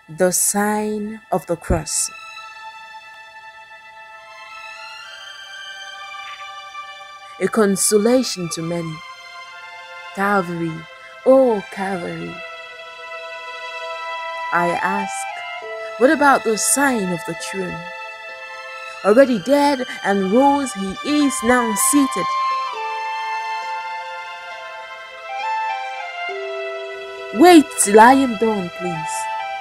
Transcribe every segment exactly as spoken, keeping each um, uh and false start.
The sign of the cross. A consolation to many. Calvary, oh Calvary. I ask, what about the sign of the throne? Already dead and rose, he is now seated. Wait till I am done, please.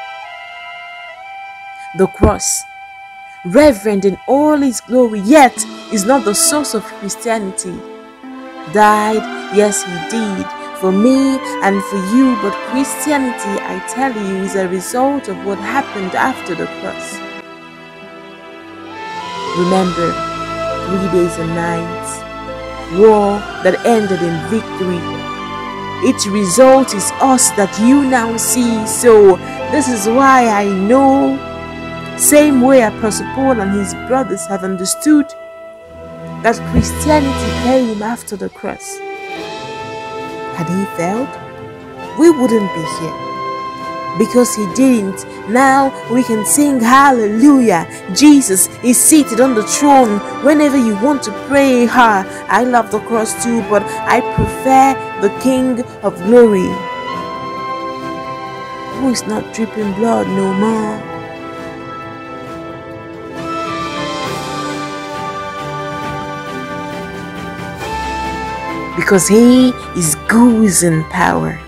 The cross, reverend in all its glory, yet is not the source of Christianity. Died, yes he did, for me and for you, but Christianity, I tell you, is a result of what happened after the cross. Remember, three days and nights, war that ended in victory. Its result is us that you now see, so this is why I know, same way Apostle Paul and his brothers have understood, that Christianity came after the cross. Had he failed, we wouldn't be here. Because he didn't, now we can sing hallelujah. Jesus is seated on the throne. Whenever you want to pray, ha, I love the cross too, but I prefer the King of Glory, who is not dripping blood no more. Because he is goose in power.